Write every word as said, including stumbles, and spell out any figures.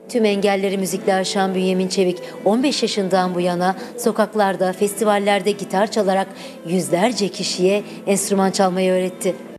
Tüm engelleri müzikle aşan Bünyamin Çevik, on beş yaşından bu yana sokaklarda, festivallerde gitar çalarak yüzlerce kişiye enstrüman çalmayı öğretti.